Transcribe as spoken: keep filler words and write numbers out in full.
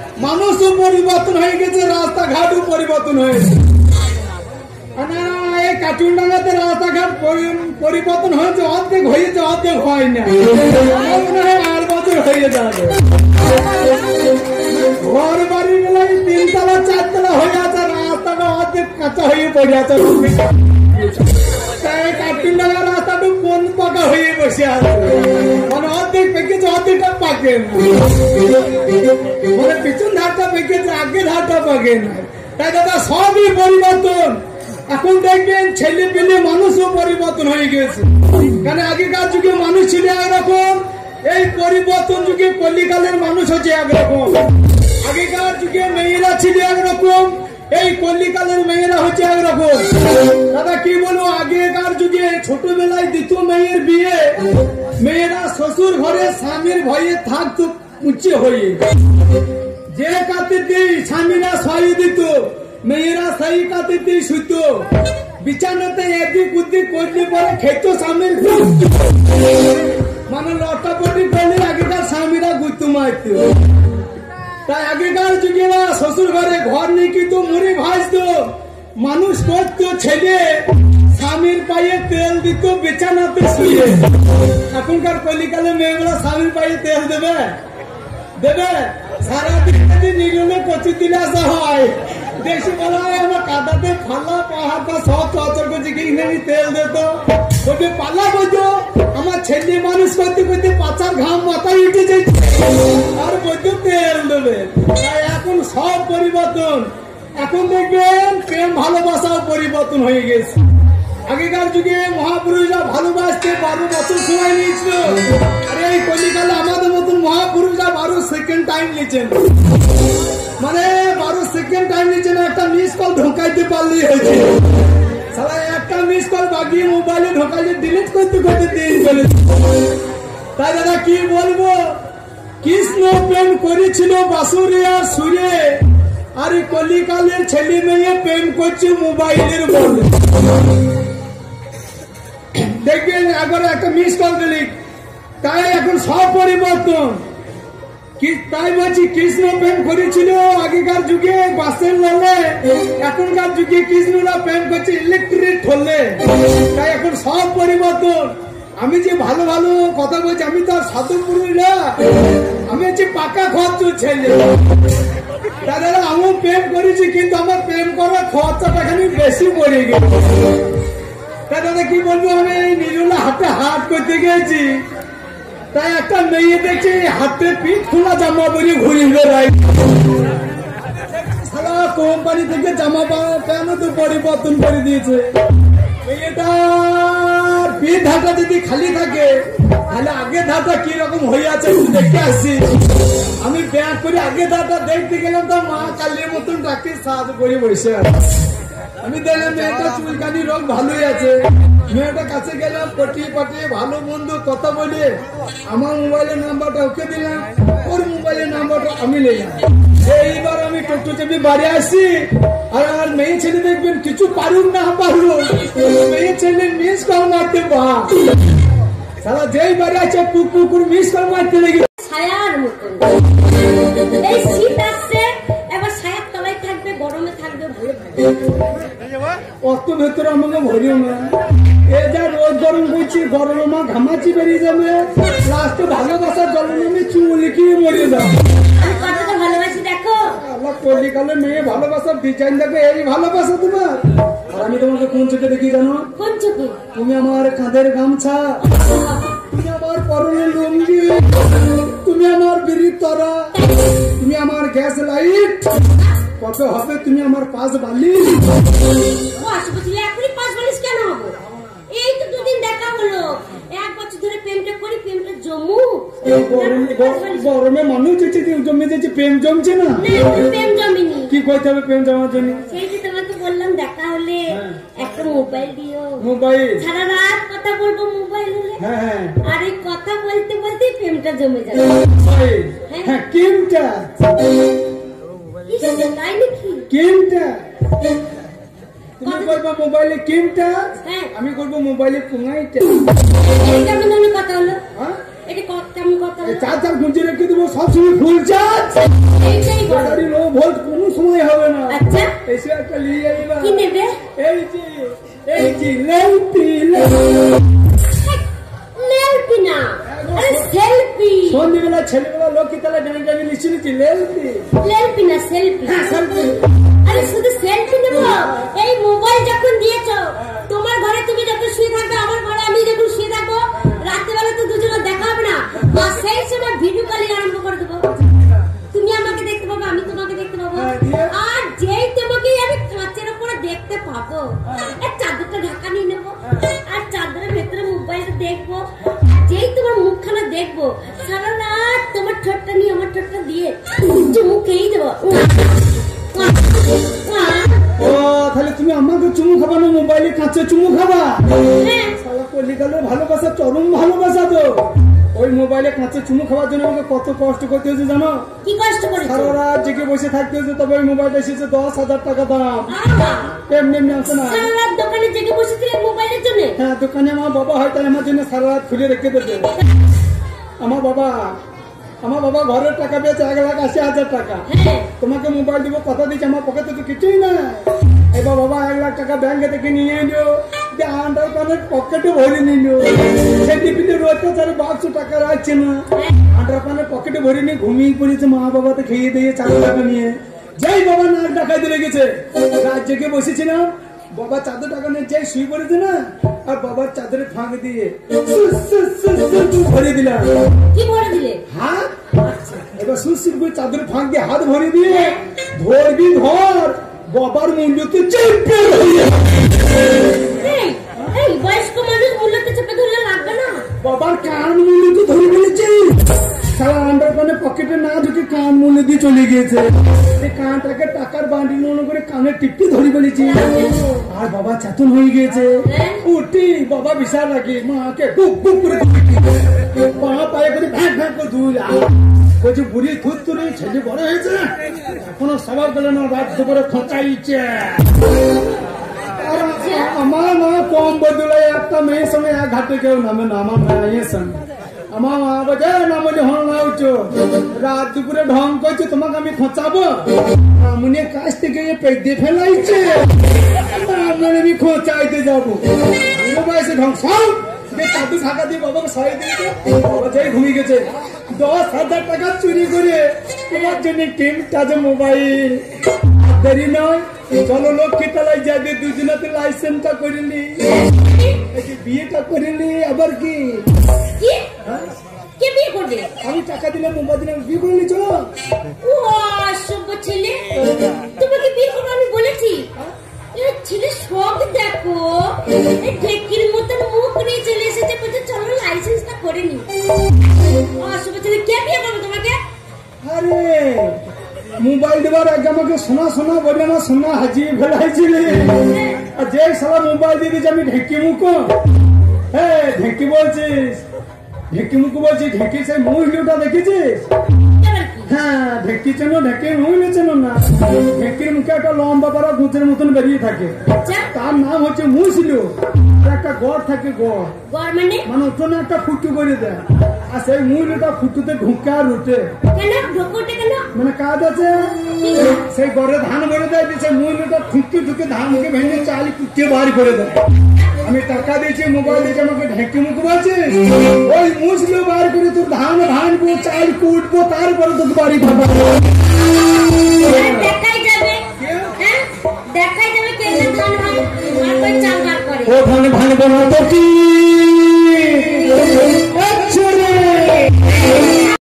মানুষও পরিবর্তন হয়ে গেছে, রাস্তাঘাটও পরিবর্তন হয়েছে। এই কাটুনডাঙ্গাতে রাস্তাঘাট পরিবর্তন হয়েছে, অর্ধেক হয়েছে, অর্ধেক হয় না, মনে হয় আট বছর হয়ে যাবে। ঘর বাড়ি বেলায় তিনতলা চারতলা হয়ে আছে, রাস্তাটা অর্ধেক কাঁচা হয়ে পড়ে আছে। কাটুনডাঙ্গা রাস্তাটা কোন পাকা হয়ে বসে আছে, মানে অর্ধেক পেকেছে, অর্ধেকটা পাকে না, মানে পিছন ধারটা পেকেছে, আগে ধারটা পাকে না। তাই দাদা সবই পরিবর্তন। এখন দেখবেন ছেলে পেলে মানুষও পরিবর্তন হয়ে গেছে। কারণ আগেকার যুগে মানুষ ছিল একরকম, এই পরিবর্তন যুগে কলিকালের মানুষ হচ্ছে একরকম। আগেকার যুগে মেয়েরা ছিল একরকম, এই কলিকালের মেয়েরা হচ্ছে একরকম। দাদা কি বলবো, আগেকার যুগে ছোটবেলায় দিত মেয়ের বিয়ে, মেয়েরা শ্বশুর ঘরে স্বামীর ভয়ে থাকতো উঁচে হয়ে, যে কাতিতে স্বামীরা সহায় দিত, মেয়েরা সেই কাতিতে শুত, বিছানাতে এদিক উদিক করলে পরে খেত স্বামীর, মানে লটাপটি করলে আগেকার স্বামীরা গুতু মারত। তাই আগেকার যুগেরা শ্বশুর ঘরে ঘর নিকিত, মুড়ি ভাজত, মানুষ করতো ছেলে, স্বামীর পায়ে তেল দিত বিছানাতে শুয়ে। এখনকার কলিকালে মেয়েগুলো স্বামীর পায়ে তেল দেবে দেবে সারাদিন যদি নিরুলে কচি দিলে আসা হয়, দেশি বলা হয় আমার কাদাতে ফালা পাহাড়টা সব চচর করছে, কি তেল দিত, ওকে পালা বইতো। আমার ছেলে মানুষ করতে করতে পাচার ঘাম মাথায় উঠে যায়, আর বইতো তেল দেবে। তাই এখন সব পরিবর্তন। এখন দেখবেন প্রেম ভালোবাসাও পরিবর্তন হয়ে গেছে। আগেকার যুগে মহাপুরুষরা ভালোবাসতে বারো বছর সময় নিয়েছিল, আর এই কলিকালে আমাদের মতন মহাপুরুষরা বারো সেকেন্ড টাইম নিচ্ছেন, মানে বারো সেকেন্ড টাইম নিচ্ছেন। একটা মিস কল ঢোকাইতে পারলেই হয়েছে, সারা একটা মিস কল বাগিয়ে মোবাইলে ঢোকাইলে ডিলিট করতে করতে দিন চলে। তাই দাদা কি বলবো, কৃষ্ণ প্রেম করেছিল বাসুরিয়ার সুরে, আর এই কলিকালের ছেলে মেয়ে প্রেম করছে মোবাইলের বলে। দেখবেন একবার একটা মিস কল দিলি, তাই এখন সব পরিবর্তন। তাই বলছি কৃষ্ণ প্রেম করেছিল আগেকার যুগে বাসের ললে, এখনকার যুগে কৃষ্ণরা প্রেম করছে ইলেকট্রিক ঠোলে। তাই এখন সব পরিবর্তন। আমি যে ভালো ভালো কথা বলছি, আমি তো আর সাধু পুরুষ না, আমি হচ্ছে পাকা খরচ ছেলে। তাদের আমিও প্রেম করেছি, কিন্তু আমার প্রেম করার খরচাটা খালি বেশি পড়ে গেছে। তাই দাদা কি বলবো, আমি নিরুলা হাতে হাত করতে গেছি, তাই একটা মেয়ে দেখছি হাতে পিঠ খোলা জামা পরে ঘুরে বেড়াই। সারা কোম্পানি থেকে জামা প্যান্ট তো পরিবর্তন করে দিয়েছে। মেয়েটার পিঠ ধাটা যদি খালি থাকে, তাহলে আগে ধাটা কি রকম হয়ে আছে দেখে আসছি। আমি ব্যাগ করে আগে ধাটা দেখতে গেলাম, তো মা কালির মতন ডাকে সাহায্য করে বসে আছে। আমি দেখলাম মেয়েটা চুলকানি রোগ ভালোই আছে। মেয়েটার কাছে গেলাম, পটিয়ে পাটিয়ে ভালো বন্ধু কথা বলে আমার মোবাইলের নাম্বারটা ওকে দিলাম, ওর মোবাইলের নাম্বারটা আমি নিলাম। এইবার আমি টোটো চেপে বাড়ি আসি, আর আর মেয়ে ছেলে দেখবেন কিছু পারুক না পারুক, মেয়ে ছেলে মিস কল মারতে পা সারা যেই বাড়ি আছে পুক পুকুর মিস কল মারতে লেগে ছায়ার মতন। এই শীত আসছে, এবার ছায়ার তলায় থাকবে, গরমে থাকবে, ভালো অত ভেতরে আমাকে ভরিও না। এ যা রোদ গরম করছি, গরম আমার ঘামাচি বেরিয়ে যাবে, লাস্টে ভালোবাসার জল নেমে চুল কি মরে যাবে। আমি কতটা ভালোবাসি দেখো। আল্লাহ কলিকালে মেয়ে ভালোবাসার ডিজাইন দেখবে, এই ভালোবাসা তোমার। আর আমি তোমাকে কোন চোখে দেখি জানো? কোন চোখে? তুমি আমার কাঁধের গামছা, তুমি আমার পরনের লুঙ্গি, তুমি আমার বিড়ির তরা, তুমি আমার গ্যাস লাইট, কত হবে তুমি আমার পাঁচ বালিশ। ও আশেপাশে এখনই পাঁচ বালিশ কেন হবো? এই তো দুদিন দেখা হলো, এক বছর ধরে প্রেমটা করি, প্রেমটা জমু। গরমে মানুষ জমে যাচ্ছে, প্রেম জমছে না। প্রেম জমিনি, কি করতে হবে প্রেম জমার জন্য? সেই যে তোমাকে বললাম দেখা হলে একটা মোবাইল দিও। মোবাইল সারা রাত কথা বলবো মোবাইল হলে। হ্যাঁ, আর এই কথা বলতে বলতে প্রেমটা জমে যাবে। হ্যাঁ, কেমটা তাই নাকি? কেমটা তুমি করবো মোবাইলে কেমটা, আমি করবো মোবাইলে পুঙ্গাইটা। কেমন কথা হলো? এটা কেমন কথা হলো? চার চার গুঞ্জি রেখে দেবো সবসময় ফুল চার্জ। ভোল্ট কোনো সময় হবে না। আচ্ছা এসে একটা নিয়ে যাইবা। কি নেবে? এই যে এই যে লেলপি লেলপি না, আরে সেলফি। সন্ধ্যেবেলা ছেলেবেলা লোক তাহলে ডানি ডানি লিচি লিচি লেলপি লেলপি না সেলফি। হ্যাঁ সেলফি। আরে শুধু সেলফি নেব? এই মোবাইল যখন দিয়েছো, তোমার ঘরে তুমি যখন শুয়ে থাকবে, আমার ঘরে আমি যখন শুয়ে থাকবো, রাত্রিবেলা তো দুজনে দেখা হবে না, আর সেই সময় ভিডিও কলিং আরম্ভ করে দেবো। তুমি আমাকে দেখতে পাবো, আমি তোমাকে দেখতে পাবো, আর যেই তোমাকে আমি কাঁচের উপরে দেখতে পাবো, আর চাদরটা ঢাকা নিয়ে নেবো, আর চাদরের ভেতরে মোবাইলটা দেখবো। যেই তোমার মুখখানা দেখবো, সারা রাত তোমার ঠোঁটটা নিয়ে আমার ঠোঁটটা দিয়ে চুমু খেয়েই দেবো। ও তাহলে তুমি আমাকে চুমু খাবা না মোবাইলে কাঁচে চুমু খাবা? হ্যাঁ শালা কলিকালে ভালোবাসা, চরম ভালোবাসা তো। ওই মোবাইলে কাঁচে চুমু খাওয়ার জন্য আমাকে কত কষ্ট করতে হয়েছে জানো? কি কষ্ট করেছো? সারা রাত জেগে বসে থাকতে হয়েছে, তবে ওই মোবাইলটা এসেছে দশ হাজার টাকা দাম। এমনি এমনি আসে না। সারা রাত দোকানে জেগে বসেছিলে মোবাইলের জন্য? হ্যাঁ দোকানে আমার বাবা হয়তো আমার জন্য সারা রাত খুলে রেখে দেবে। আমার বাবা আমার বাবা ঘরের টাকা পেয়েছে এক লাখ আশি হাজার টাকা। তোমাকে মোবাইল দিব কথা দিচ্ছে, আমার পকেটে তো কিছুই না। এবার বাবা এক লাখ টাকা ব্যাংকে থেকে নিয়ে এলো, আন্ডার প্যান্টের পকেটে ভরে নিল। সেই টিপিতে অত্যাচারে বাক্স টাকা রাখছে না, আন্ডার প্যান্টের পকেটে ভরে নিয়ে ঘুমিয়ে পড়েছে। মা বাবা তো খেয়ে দিয়ে চার টাকা নিয়ে যেই বাবা নাক ডাকাইতে লেগেছে, রাত জেগে বসেছিলাম, বাবা চাদর টাকা নিয়ে যেই শুয়ে পড়েছে না, আর বাবার চাদরে ফাঁক দিয়ে ভরে দিলাম। কি ভরে দিলে? হাত। এবার সুস্থির করে চাদরে ফাঁক দিয়ে হাত ভরে দিয়ে ধরবি ধর, বাবার মূল্য তো চেপে হয়ে এই বয়স্ক মানুষ মূল্যতে চেপে ধরলে লাগবে না? বাবার কান মূল্য তো ধরে ফেলেছে। সারা আন্ডার প্যান্টের পকেটে না ঢুকে কান মূল্য দিয়ে চলে গিয়েছে। এই কানটাকে টাকার বান্ডি মনে করে কানে টিপতে ধরে ফেলেছি। আর বাবা চেতন হয়ে গিয়েছে। উঠি বাবা বিশাল লাগে, মাকে বুক বুক করে পা পায়ে করে ভ্যাঁ ভ্যাঁ করে ধুলা বলছি, বুড়ি থুত তুলে ছেলে বড় হয়েছে, এখনো সবার গেলে না, রাত দুপুরে খোঁচাইছে। আমার মা কম বদলে একটা মেয়ের সঙ্গে এক ঘাটে কেউ নামে না, আমার মেয়ের সঙ্গে। আমার মা বলছে নাম বলে হন না উঠছো, রাত দুপুরে ঢং করছে, তোমাকে আমি খোঁচাবো? আমনের কাছ থেকে পেটে ফেলাইছে, আমি খোঁচাইতে যাবো। বয়সে ঢং সব চাদু ঢাকা দিয়ে বাবাকে সরাই দিয়েছে। বাবা যাই ঘুমিয়ে গেছে। দশ হাজার টাকা চুরি করে তোমার জন্য টিমটা যে মোবাইল। দেরি নয়, চলো লক্ষ্মী তলায় যাবে, দুজনাতে লাইসেন্সটা করিলি, বিয়েটা করিলি। আবার কি কে বিয়ে করবে? আমি টাকা দিলাম, মোবাইল দিলাম, বিয়ে করলি। চলো। ও অসভ্য ছেলে, তোমাকে বিয়ে করবো আমি বলেছি? ছেলে শখ দেখো, ঢেকির মতন মুখ নিয়ে চলে এসেছে, বলছে চলো লাইসেন্সটা করে নি। অসভ্য ছেলে, কে বিয়ে করবে তোমাকে? আরে মোবাইল দেবার আগে আমাকে সোনা সোনা বলে না, সোনা হাজিয়ে ফেলাইছিলি। আর যে সারা মোবাইল দিয়ে দিয়েছে আমি ঢেকি মুখ। হ্যাঁ ঢেকি বলছিস, ঢেকি মুখ বলছিস, ঢেকি সেই মহিলাটা দেখেছিস? হ্যাঁ ঢেকি চেনো, ঢেকির মহিলা চেনো না? ঢেকির মুখে একটা লম্বা পাড়া গুঁতের মতন বেরিয়ে থাকে, তার নাম হচ্ছে মুসলিম। একটা গড় থাকে, গড় মানে মানে ওখানে একটা ফুটু করে দেয়, আর সেই মহিলাটা ফুটুতে ঢুকে আর উঠে। মানে কাজ আছে, সেই গড়ে ধান ভরে দেয়, সেই মহিলাটা ঠুকে ঠুকে ধানকে ভেঙে চাল কুটে বার করে দেয়। আমি টাকা দিয়েছি, মোবাইল দিয়েছি, আমাকে ঢেকে মুখ বলছিস? ওই মুসলিম বার করে তোর ধান ভাঙবো, চাল কুটবো, তারপরে তোকে বাড়ি পাবো। দেখাই যাবে, দেখাই যাবে কে ধান ভাঙে, চাল বার করে। ও ধান ভাঙবো না তো কি